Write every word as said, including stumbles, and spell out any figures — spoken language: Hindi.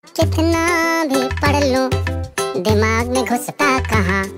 कितना भी पढ़ लूं दिमाग में घुसता कहाँ।